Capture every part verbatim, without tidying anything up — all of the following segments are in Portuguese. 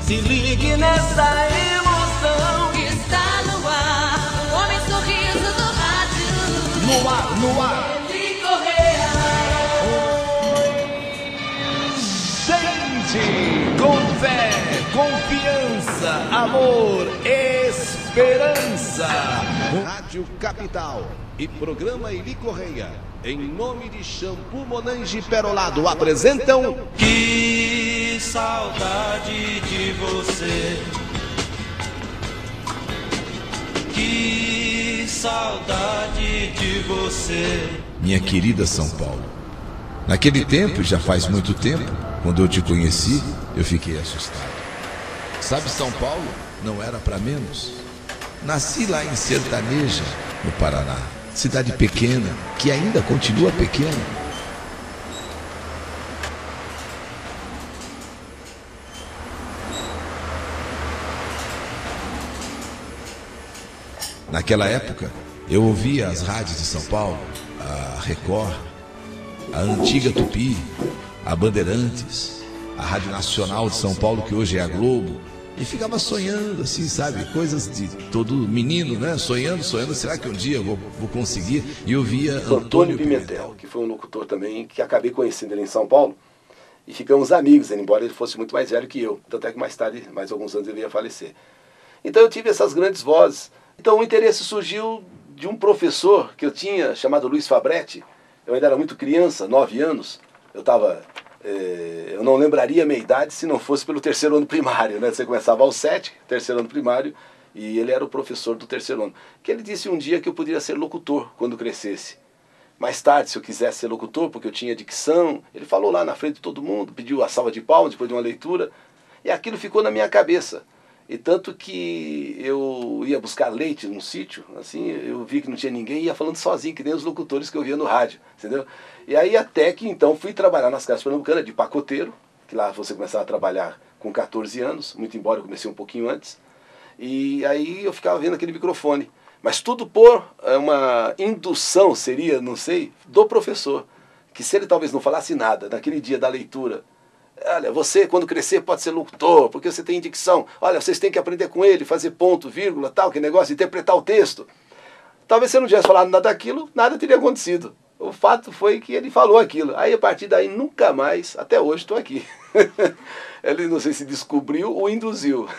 Se ligue nessa emoção que está no ar, o homem sorriso do rádio. no ar, no ar. Eli Correia. Gente, com fé, confiança, amor, esperança. Rádio Capital e programa Eli Correia, em nome de Shampoo Monange Perolado, apresentam... Que saudade de você, que saudade de você. Minha querida São Paulo, naquele tempo, já faz muito tempo, quando eu te conheci, eu fiquei assustado. Sabe, São Paulo não era para menos. Nasci lá em Sertaneja, no Paraná, cidade pequena, que ainda continua pequena. Naquela época, eu ouvia as rádios de São Paulo, a Record, a antiga Tupi, a Bandeirantes, a Rádio Nacional de São Paulo, que hoje é a Globo, e ficava sonhando, assim, sabe, coisas de todo menino, né, sonhando, sonhando, será que um dia eu vou, vou conseguir? E eu via Antônio, Antônio Pimentel, que foi um locutor também, que acabei conhecendo ele em São Paulo, e ficamos amigos, embora ele fosse muito mais velho que eu, tanto é que mais tarde, mais alguns anos, ele ia falecer. Então eu tive essas grandes vozes. Então o interesse surgiu de um professor que eu tinha, chamado Luiz Fabretti. Eu ainda era muito criança, nove anos. Eu estava, eh, eu não lembraria a minha idade se não fosse pelo terceiro ano primário, né? Você começava aos sete, terceiro ano primário, e ele era o professor do terceiro ano. Que ele disse um dia que eu poderia ser locutor quando crescesse. Mais tarde, se eu quisesse ser locutor, porque eu tinha dicção, ele falou lá na frente de todo mundo, pediu a salva de palmas depois de uma leitura, e aquilo ficou na minha cabeça. E tanto que eu ia buscar leite num sítio, assim, eu vi que não tinha ninguém e ia falando sozinho, que nem os locutores que eu via no rádio, entendeu? E aí até que então fui trabalhar nas casas pernambucanas de pacoteiro, que lá você começava a trabalhar com quatorze anos, muito embora eu comecei um pouquinho antes, e aí eu ficava vendo aquele microfone. Mas tudo por uma indução, seria, não sei, do professor, que se ele talvez não falasse nada naquele dia da leitura, olha, você quando crescer pode ser locutor, porque você tem dicção. Olha, vocês têm que aprender com ele, fazer ponto, vírgula, tal, que negócio, interpretar o texto. Talvez se eu não tivesse falado nada daquilo, nada teria acontecido. O fato foi que ele falou aquilo. Aí a partir daí nunca mais, até hoje estou aqui. Ele não sei se descobriu ou induziu.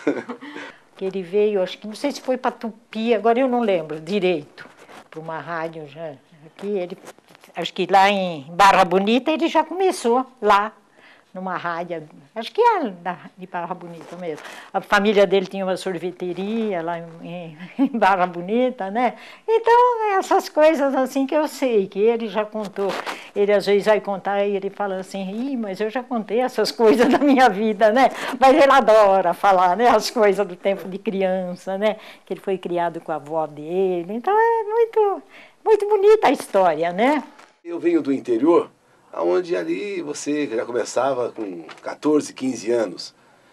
Ele veio, acho que não sei se foi para Tupi, agora eu não lembro direito, para uma rádio já. Aqui ele, acho que lá em Barra Bonita ele já começou lá. Numa rádio, acho que é de Barra Bonita mesmo. A família dele tinha uma sorveteria lá em, em Barra Bonita, né? Então, essas coisas assim que eu sei, que ele já contou. Ele às vezes vai contar e ele fala assim, ih, mas eu já contei essas coisas da minha vida, né? Mas ele adora falar, né? As coisas do tempo de criança, né? Que ele foi criado com a avó dele. Então, é muito, muito bonita a história, né? Eu venho do interior, onde ali você já começava com quatorze, quinze anos.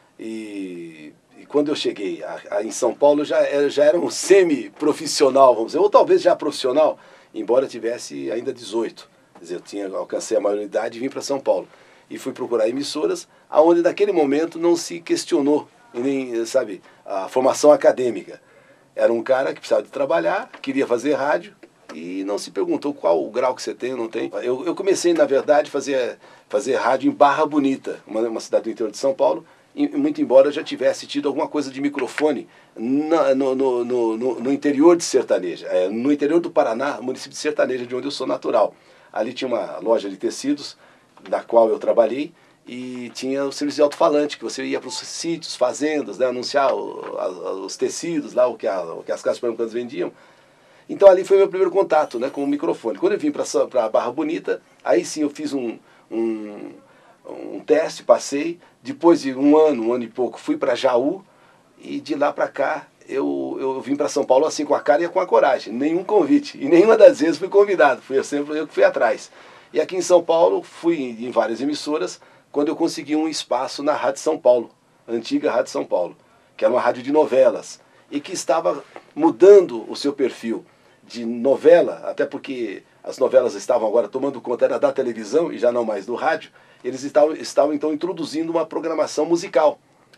E, e quando eu cheguei a, a, em São Paulo, já era, já era um semi-profissional, vamos dizer, ou talvez já profissional, embora tivesse ainda dezoito. Quer dizer, eu tinha, alcancei a maioridade e vim para São Paulo. E fui procurar emissoras, onde naquele momento não se questionou, nem, sabe, a formação acadêmica. Era um cara que precisava de trabalhar, queria fazer rádio, e não se perguntou qual o grau que você tem ou não tem. Eu, eu comecei, na verdade, a fazer, fazer rádio em Barra Bonita, uma, uma cidade do interior de São Paulo, e, muito embora eu já tivesse tido alguma coisa de microfone na, no, no, no, no interior de Sertaneja, é, no interior do Paraná, município de Sertaneja, de onde eu sou natural. Ali tinha uma loja de tecidos, da qual eu trabalhei, e tinha o serviço de alto-falante, que você ia para os sítios, fazendas, né, anunciar o, a, os tecidos, lá, o, que a, o que as casas pernambucanas vendiam. Então ali foi meu primeiro contato, né, com o microfone. Quando eu vim para Barra Bonita, aí sim eu fiz um, um, um teste, passei. Depois de um ano, um ano e pouco, fui para Jaú. E de lá para cá eu, eu vim para São Paulo assim com a cara e com a coragem. Nenhum convite. E nenhuma das vezes fui convidado. Fui sempre eu que fui atrás. E aqui em São Paulo fui em várias emissoras quando eu consegui um espaço na Rádio São Paulo, a antiga Rádio São Paulo, que era uma rádio de novelas e que estava mudando o seu perfil de novela, até porque as novelas estavam agora tomando conta era da televisão e já não mais do rádio. Eles estavam, estavam então introduzindo uma programação musical.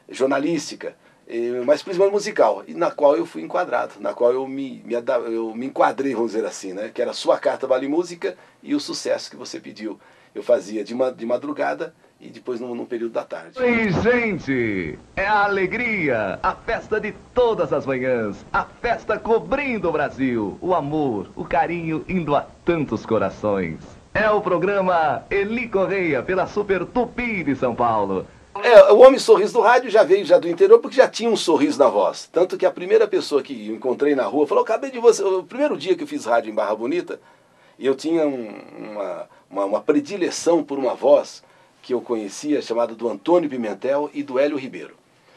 jornalística, mas principalmente musical, e na qual eu fui enquadrado, na qual eu me, me, eu me enquadrei, vamos dizer assim, né? Que era Sua Carta Vale Música e o sucesso que você pediu. Eu fazia de, ma, de madrugada e depois no, no período da tarde. Oi, gente! É a alegria, a festa de todas as manhãs, a festa cobrindo o Brasil, o amor, o carinho indo a tantos corações. É o programa Eli Correia, pela Super Tupi de São Paulo. É, o homem sorriso do rádio já veio já do interior porque já tinha um sorriso na voz. Tanto que a primeira pessoa que eu encontrei na rua falou, acabei de você... O primeiro dia que eu fiz rádio em Barra Bonita, eu tinha um, uma, uma, uma predileção por uma voz que eu conhecia, chamada do Antônio Pimentel e do Hélio Ribeiro.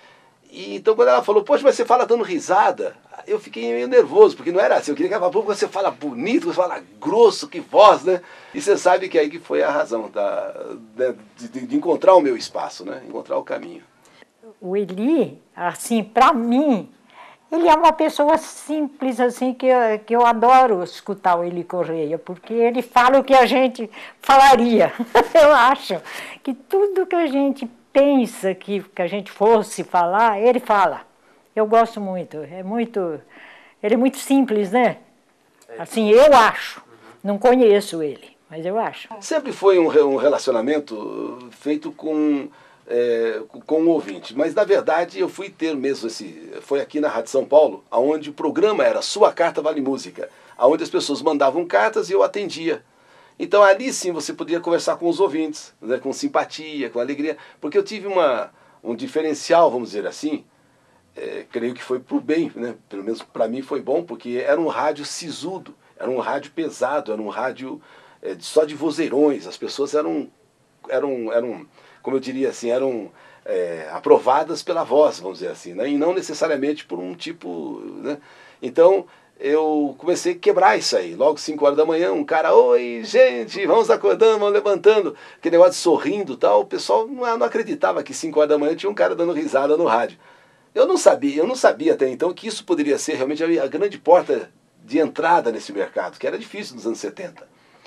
E, então quando ela falou, poxa, mas você fala dando risada, eu fiquei meio nervoso, porque não era assim, eu queria que ela falasse, você fala bonito, você fala grosso, que voz, né? E você sabe que aí que foi a razão da, de, de, de encontrar o meu espaço, né? Encontrar o caminho. O Eli, assim, para mim, ele é uma pessoa simples, assim, que eu, que eu adoro escutar o Eli Correia, porque ele fala o que a gente falaria. Eu acho que tudo que a gente pensa que, que a gente fosse falar, ele fala. Eu gosto muito, é muito, ele é muito simples, né? Assim, eu acho, não conheço ele, mas eu acho. Sempre foi um, um relacionamento feito com, é, com o ouvinte, mas na verdade eu fui ter mesmo esse, foi aqui na Rádio São Paulo, onde o programa era Sua Carta Vale Música, onde as pessoas mandavam cartas e eu atendia. Então ali sim você podia conversar com os ouvintes, né, com simpatia, com alegria, porque eu tive uma, um diferencial, vamos dizer assim, é, creio que foi para o bem, né? Pelo menos para mim foi bom, porque era um rádio sisudo, era um rádio pesado, era um rádio é, só de vozeirões, as pessoas eram, eram, eram como eu diria assim, eram é, aprovadas pela voz, vamos dizer assim, né? E não necessariamente por um tipo... Né? Então... eu comecei a quebrar isso aí. Logo cinco horas da manhã, um cara, oi, gente, vamos acordando, vamos levantando. Aquele negócio de sorrindo e tal, o pessoal não, não acreditava que cinco horas da manhã tinha um cara dando risada no rádio. Eu não sabia, eu não sabia até então que isso poderia ser realmente a grande porta de entrada nesse mercado, que era difícil nos anos setenta.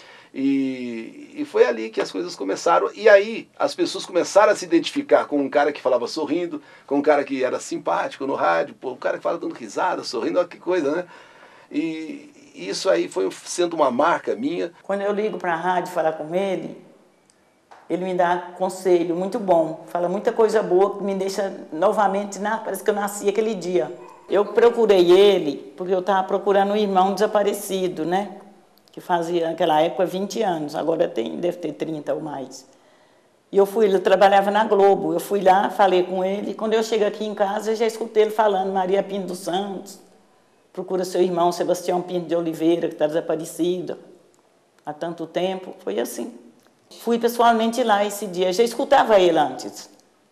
E, e foi ali que as coisas começaram, e aí as pessoas começaram a se identificar com um cara que falava sorrindo, com um cara que era simpático no rádio, pô, um cara que fala dando risada, sorrindo, olha que coisa, né? E isso aí foi sendo uma marca minha. Quando eu ligo para a rádio falar com ele, ele me dá conselho muito bom, fala muita coisa boa que me deixa novamente, na, parece que eu nasci aquele dia. Eu procurei ele porque eu estava procurando um irmão desaparecido, né? Que fazia naquela época vinte anos, agora tem, deve ter trinta ou mais. E eu fui, ele trabalhava na Globo, eu fui lá, falei com ele, e quando eu chego aqui em casa, eu já escutei ele falando, Maria Pinto dos Santos, procura seu irmão Sebastião Pinto de Oliveira, que está desaparecido há tanto tempo. Foi assim. Fui pessoalmente lá esse dia. Eu já escutava ele antes.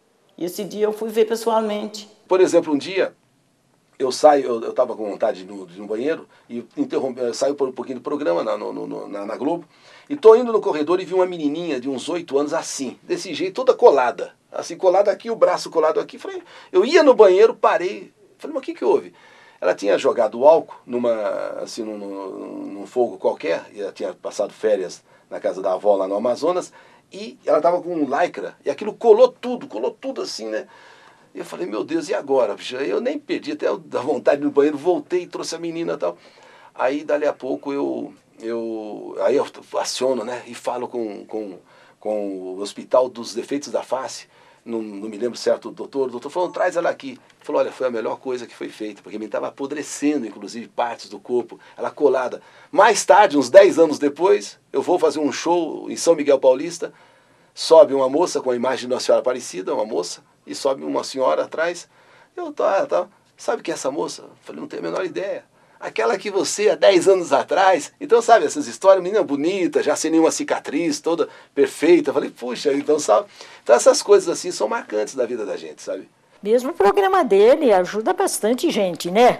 E esse dia eu fui ver pessoalmente. Por exemplo, um dia, eu saio, eu estava com vontade de ir no, de ir no banheiro, e eu saio por um pouquinho do programa na, no, no, na, na Globo, e estou indo no corredor e vi uma menininha de uns oito anos assim, desse jeito, toda colada. Assim, colada aqui, o braço colado aqui. Falei, eu ia no banheiro, parei. Falei, mas o que que houve? Ela tinha jogado álcool numa, assim, num, num, num fogo qualquer, e ela tinha passado férias na casa da avó lá no Amazonas, e ela estava com um lycra, e aquilo colou tudo, colou tudo assim, né? E eu falei, meu Deus, e agora? Eu nem perdi até a vontade no banheiro, voltei, trouxe a menina e tal. Aí, dali a pouco, eu, eu, aí eu aciono, né, e falo com, com, com o Hospital dos Defeitos da Face, Não, não me lembro certo do doutor, o doutor falou, traz ela aqui. Ele falou, olha, foi a melhor coisa que foi feita, porque me estava apodrecendo, inclusive, partes do corpo, ela colada. Mais tarde, uns dez anos depois, eu vou fazer um show em São Miguel Paulista, sobe uma moça com a imagem de Nossa Senhora Aparecida, uma moça, e sobe uma senhora atrás. Eu, tá, tá, sabe quem é essa moça? Eu falei, não tenho a menor ideia. Aquela que você, há dez anos atrás, então sabe, essas histórias, menina bonita, já sem nenhuma cicatriz, toda perfeita, eu falei, puxa, então sabe, então essas coisas assim são marcantes da vida da gente, sabe? Mesmo o programa dele ajuda bastante gente, né?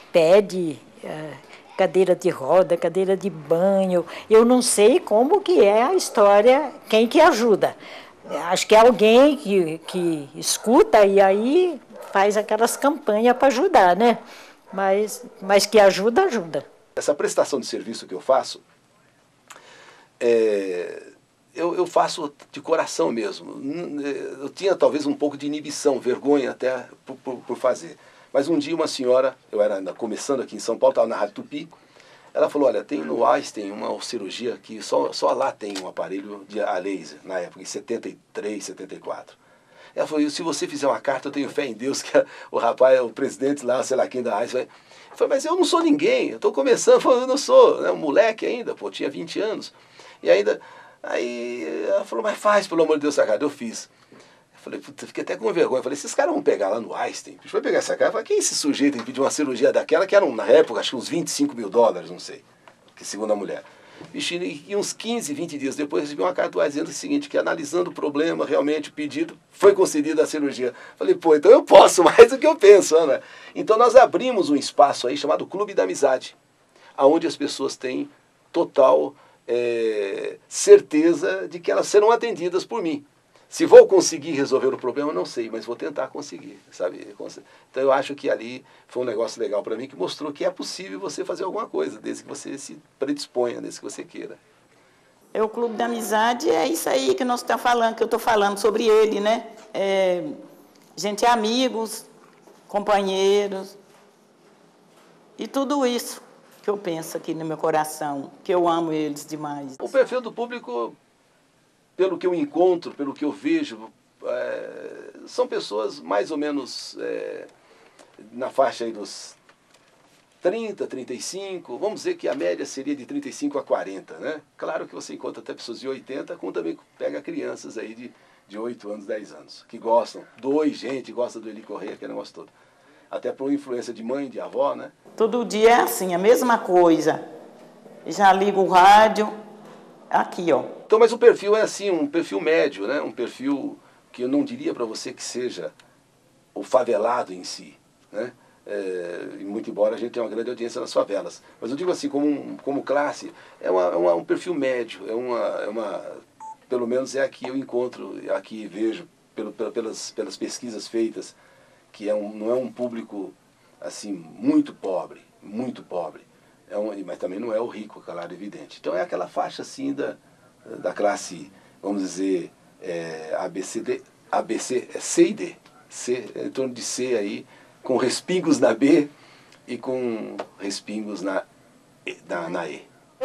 Pede uh, cadeira de roda, cadeira de banho, eu não sei como que é a história, quem que ajuda. Acho que é alguém que, que escuta e aí faz aquelas campanhas para ajudar, né? Mas, mas que ajuda, ajuda. Essa prestação de serviço que eu faço, é, eu, eu faço de coração mesmo. Eu tinha talvez um pouco de inibição, vergonha até por, por, por fazer. Mas um dia uma senhora, eu era ainda começando aqui em São Paulo, estava na Rádio Tupi, ela falou, olha, tem no Einstein uma cirurgia que só, só lá tem um aparelho de a laser, na época, em setenta e três, setenta e quatro. Ela falou, se você fizer uma carta, eu tenho fé em Deus, que o rapaz, o presidente lá, sei lá quem da Einstein, vai... Eu falei, mas eu não sou ninguém, eu estou começando, eu, falei, eu não sou, né, um moleque ainda, pô, tinha vinte anos. E ainda, aí ela falou, mas faz, pelo amor de Deus, essa carta. Eu fiz. Eu falei, puta, fiquei até com vergonha. Eu falei, esses caras vão pegar lá no Einstein, a gente vai pegar essa carta. Eu falei, quem é esse sujeito que pediu uma cirurgia daquela, que eram, na época, acho que uns vinte e cinco mil dólares, não sei, que segundo a mulher. Bicho, e uns quinze, vinte dias depois recebi uma carta do Einstein dizendo o seguinte, que analisando o problema, realmente o pedido, foi concedida a cirurgia. Falei, pô, então eu posso mais do que eu penso, né? Então nós abrimos um espaço aí chamado Clube da Amizade, onde as pessoas têm total é, certeza de que elas serão atendidas por mim. Se vou conseguir resolver o problema, não sei, mas vou tentar conseguir, sabe? Então eu acho que ali foi um negócio legal para mim, que mostrou que é possível você fazer alguma coisa, desde que você se predisponha, desde que você queira. É o Clube da Amizade, é isso aí que nós estamos falando, que eu estou falando sobre ele, né? É, gente, amigos, companheiros, e tudo isso que eu penso aqui no meu coração, que eu amo eles demais. O perfil do público, pelo que eu encontro, pelo que eu vejo, é, são pessoas mais ou menos é, na faixa aí dos trinta, trinta e cinco, vamos dizer que a média seria de trinta e cinco a quarenta, né? Claro que você encontra até pessoas de oitenta, como também pega crianças aí de, de oito anos, dez anos, que gostam, dois gente, gosta do Eli Correia, aquele negócio todo. Até por influência de mãe, de avó, né? Todo dia é assim, a mesma coisa. Já ligo o rádio, aqui, ó. Então, mas o perfil é assim, um perfil médio, né? Um perfil que eu não diria para você que seja o favelado em si, né? É, muito embora a gente tenha uma grande audiência nas favelas. Mas eu digo assim, como, um, como classe, é, uma, uma, um perfil médio, é uma, é uma, pelo menos é aqui eu encontro, aqui vejo, pelo, pelas, pelas pesquisas feitas, que é um, não é um público assim, muito pobre, muito pobre, é um, mas também não é o rico, claro, evidente. Então é aquela faixa assim da, da classe, vamos dizer, é, A B C D, A B C, é C e D, C, em torno de C aí, com respingos na B e com respingos na, na, na E.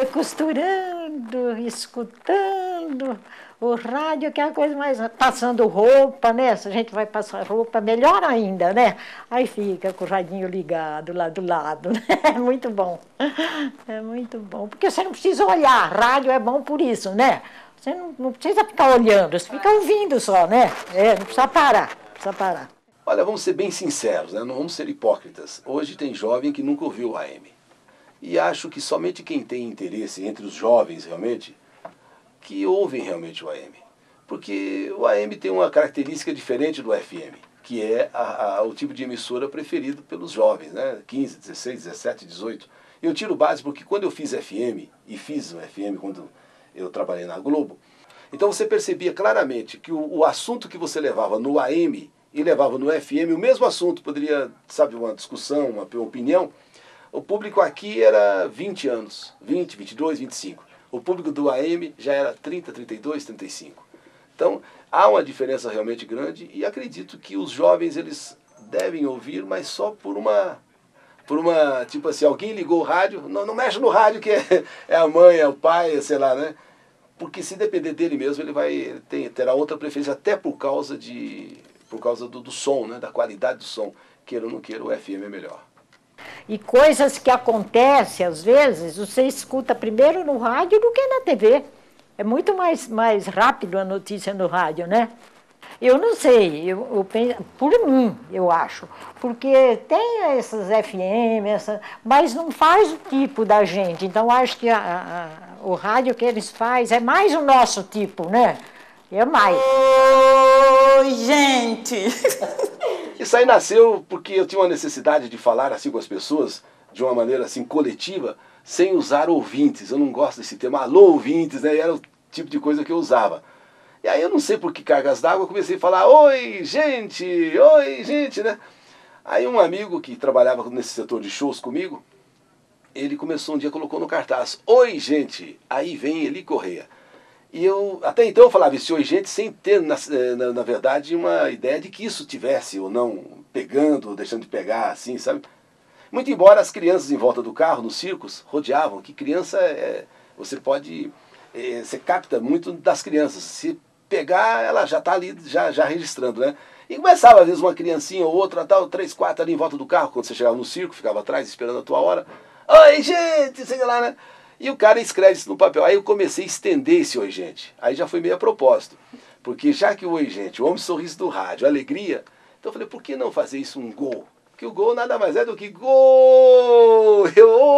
Costurando, escutando o rádio, que é a coisa mais... Passando roupa, né? Se a gente vai passar roupa, melhor ainda, né? Aí fica com o radinho ligado lá do lado, né? É muito bom. É muito bom. Porque você não precisa olhar. Rádio é bom por isso, né? Você não, não precisa ficar olhando, você fica ouvindo só, né? É, não precisa parar, não precisa parar. Olha, vamos ser bem sinceros, né? Não vamos ser hipócritas. Hoje tem jovem que nunca ouviu o A M. E acho que somente quem tem interesse, entre os jovens realmente, que ouvem realmente o A M. Porque o A M tem uma característica diferente do F M, que é a, a, o tipo de emissora preferido pelos jovens, né? quinze, dezesseis, dezessete, dezoito. Eu tiro base porque quando eu fiz F M, e fiz o F M quando eu trabalhei na Globo, então você percebia claramente que o, o assunto que você levava no A M e levava no F M, o mesmo assunto, poderia, sabe, uma discussão, uma opinião, o público aqui era vinte anos, vinte, vinte e dois, vinte e cinco. O público do A M já era trinta, trinta e dois, trinta e cinco. Então, há uma diferença realmente grande e acredito que os jovens, eles devem ouvir, mas só por uma, por uma tipo assim, alguém ligou o rádio, não, não mexe no rádio que é, é a mãe, é o pai, sei lá, né? Porque se depender dele mesmo, ele vai ele tem, terá outra preferência, até por causa, de, por causa do, do som, né? Da qualidade do som. Queira ou não queira, o F M é melhor. E coisas que acontecem, às vezes, você escuta primeiro no rádio do que na T V. É muito mais, mais rápido a notícia no rádio, né? Eu não sei, eu, eu penso, por mim, eu acho. Porque tem essas F M, essa, mas não faz o tipo da gente. Então, acho que a, a, o rádio que eles fazem é mais o nosso tipo, né? É mais. Oi, gente! Isso aí nasceu porque eu tinha uma necessidade de falar assim com as pessoas, de uma maneira assim coletiva, sem usar ouvintes. Eu não gosto desse termo, alô ouvintes, né? Era o tipo de coisa que eu usava. E aí eu não sei por que cargas d'água, eu comecei a falar, oi gente, oi gente, né? Aí um amigo que trabalhava nesse setor de shows comigo, ele começou um dia, colocou no cartaz, oi gente, aí vem Eli Correia. E eu, até então eu falava isso, oi gente, sem ter, na, na, na verdade, uma ideia de que isso tivesse ou não pegando, ou deixando de pegar, assim, sabe? Muito embora as crianças em volta do carro, nos circos, rodeavam, que criança, é, você pode, é, você capta muito das crianças. Se pegar, ela já está ali, já, já registrando, né? E começava, às vezes, uma criancinha ou outra, tal, três, quatro ali em volta do carro, quando você chegava no circo, ficava atrás, esperando a tua hora. Oi, gente, sei lá, né? E o cara escreve isso no papel. Aí eu comecei a estender esse oi, gente. Aí já foi meio a propósito. Porque já que o oi, gente, o homem sorriso do rádio, alegria, então eu falei, por que não fazer isso um gol? Porque o gol nada mais é do que gol!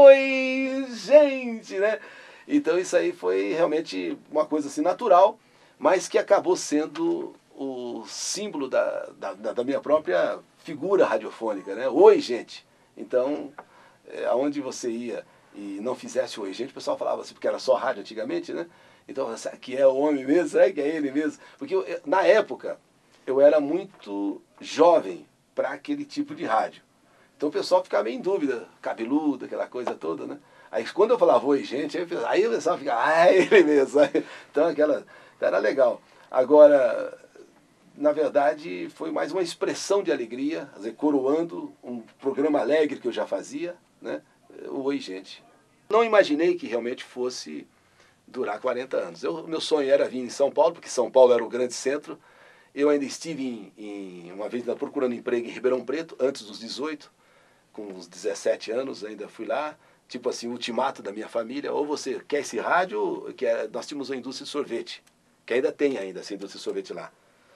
Oi, gente, né? Então isso aí foi realmente uma coisa assim natural, mas que acabou sendo o símbolo da, da, da minha própria figura radiofônica, né? Oi, gente! Então, é, aonde você ia e não fizesse oi, gente, o pessoal falava assim, porque era só rádio antigamente, né? Então, será que é o homem mesmo? Será que é ele mesmo? Porque eu, na época, eu era muito jovem para aquele tipo de rádio. Então o pessoal ficava meio em dúvida, cabeludo, aquela coisa toda, né? Aí quando eu falava oi, gente, aí o pessoal ficava, ah, ele mesmo. Então aquela, era legal. Agora, na verdade, foi mais uma expressão de alegria, quer dizer, coroando um programa alegre que eu já fazia, né? O oi, gente. Não imaginei que realmente fosse durar quarenta anos. Eu, meu sonho era vir em São Paulo, porque São Paulo era o grande centro. Eu ainda estive em, em uma vez procurando emprego em Ribeirão Preto, antes dos dezoito, com uns dezessete anos, ainda fui lá, tipo assim, ultimato da minha família, ou você quer esse rádio, que é, nós tínhamos uma indústria de sorvete, que ainda tem ainda essa indústria de sorvete lá.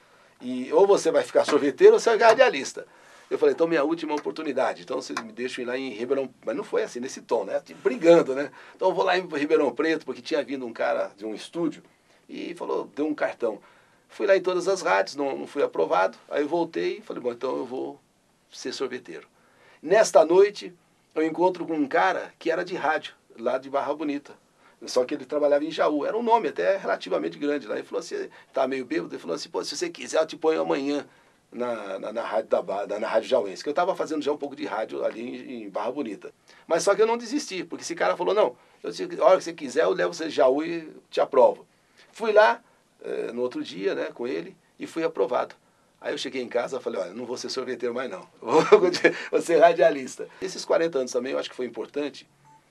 E ou você vai ficar sorveteiro ou você vai ficar radialista. Eu falei, então minha última oportunidade, então vocês me deixam ir lá em Ribeirão, mas não foi assim, nesse tom, né, brigando, né, então eu vou lá em Ribeirão Preto, porque tinha vindo um cara de um estúdio, e falou, deu um cartão. Fui lá em todas as rádios, não, não fui aprovado, aí eu voltei e falei, bom, então eu vou ser sorveteiro. Nesta noite, eu encontro com um cara que era de rádio, lá de Barra Bonita, só que ele trabalhava em Jaú, era um nome até relativamente grande lá. Ele falou assim, estava meio bêbado, ele falou assim, pô, se você quiser eu te ponho amanhã na, na, na rádio da na, na rádio jauense, que eu estava fazendo já um pouco de rádio ali em, em Barra Bonita. Mas só que eu não desisti, porque esse cara falou, não, eu, a hora que você quiser eu levo você de Jaú e te aprovo. Fui lá, eh, no outro dia, né, com ele, e fui aprovado. Aí eu cheguei em casa e falei, olha, não vou ser sorveteiro mais não, vou ser radialista. Esses quarenta anos também eu acho que foi importante,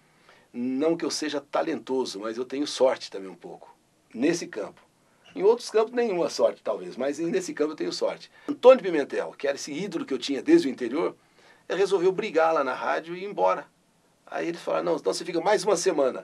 não que eu seja talentoso, mas eu tenho sorte também um pouco, nesse campo. Em outros campos nenhuma sorte talvez, mas nesse campo eu tenho sorte. Antônio Pimentel, que era esse ídolo que eu tinha desde o interior, resolveu brigar lá na rádio e ir embora. Aí eles falaram, não, então você fica mais uma semana.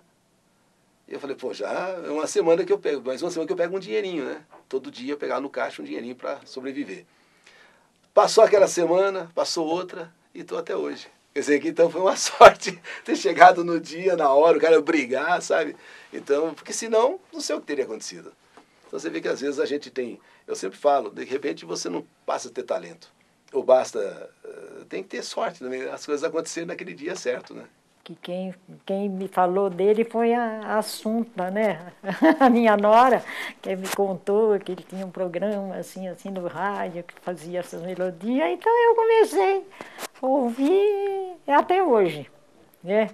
E eu falei, pô, já é uma semana que eu pego, mais uma semana que eu pego um dinheirinho, né? Todo dia eu pegar no caixa um dinheirinho para sobreviver. Passou aquela semana, passou outra e estou até hoje. Quer dizer, que então foi uma sorte ter chegado no dia, na hora, o cara brigar, sabe? Então, porque senão, não sei o que teria acontecido. Então você vê que às vezes a gente tem, eu sempre falo, de repente você não passa a ter talento. Ou basta, tem que ter sorte também, as coisas acontecerem naquele dia certo, né? Que quem, quem me falou dele foi a Assunta, né? A minha nora, que me contou que ele tinha um programa assim, assim no rádio, que fazia essas melodias. Então eu comecei a ouvir até hoje, né?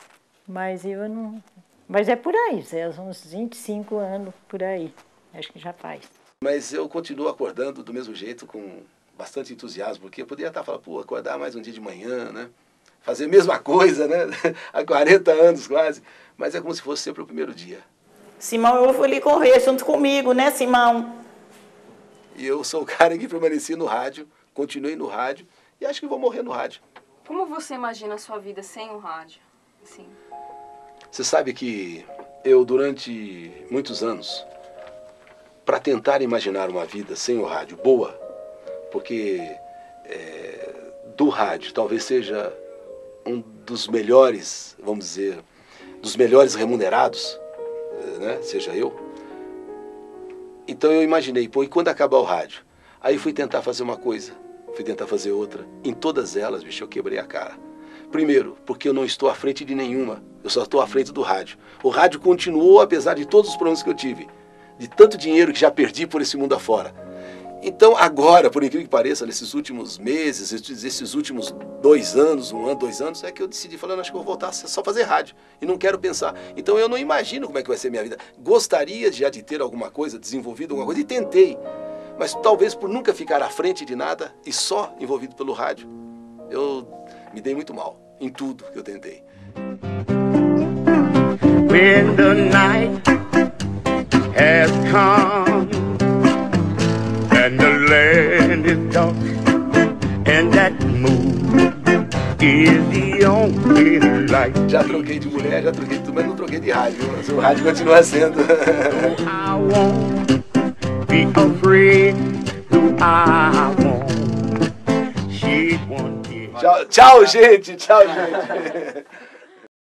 Mas eu não... Mas é por aí, é uns vinte e cinco anos por aí, acho que já faz. Mas eu continuo acordando do mesmo jeito, com bastante entusiasmo, porque eu poderia estar falando, pô, acordar mais um dia de manhã, né? Fazer a mesma coisa, né? Há quarenta anos quase, mas é como se fosse sempre o primeiro dia. Simão, eu vou ali correr junto comigo, né, Simão? E eu sou o cara que permaneci no rádio, continuei no rádio e acho que vou morrer no rádio. Como você imagina a sua vida sem o rádio? Assim. Você sabe que eu, durante muitos anos, para tentar imaginar uma vida sem o rádio boa, porque é, do rádio talvez seja um dos melhores, vamos dizer, dos melhores remunerados, né, seja eu. Então eu imaginei, pô, e quando acabar o rádio? Aí fui tentar fazer uma coisa, fui tentar fazer outra. Em todas elas, bicho, eu quebrei a cara. Primeiro, porque eu não estou à frente de nenhuma, eu só estou à frente do rádio. O rádio continuou, apesar de todos os problemas que eu tive, de tanto dinheiro que já perdi por esse mundo afora. Então agora, por incrível que pareça, nesses últimos meses, esses, esses últimos dois anos, um ano, dois anos, é que eu decidi, falando, acho que eu vou voltar a só fazer rádio. E não quero pensar. Então eu não imagino como é que vai ser minha vida. Gostaria já de ter alguma coisa, desenvolvido alguma coisa, e tentei. Mas talvez por nunca ficar à frente de nada e só envolvido pelo rádio, eu me dei muito mal em tudo que eu tentei. When the night has come and the land is dark and that moon is the only light. Já troquei de mulher, já troquei de tudo, mas não troquei de rádio. O rádio continua sendo. I won't be afraid, do I won't. She won't. Tchau, tchau, gente, tchau, gente.